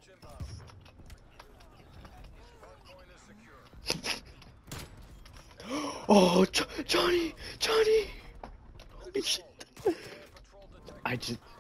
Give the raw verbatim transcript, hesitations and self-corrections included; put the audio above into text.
Oh, jo Johnny, Johnny! Holy shit! I just.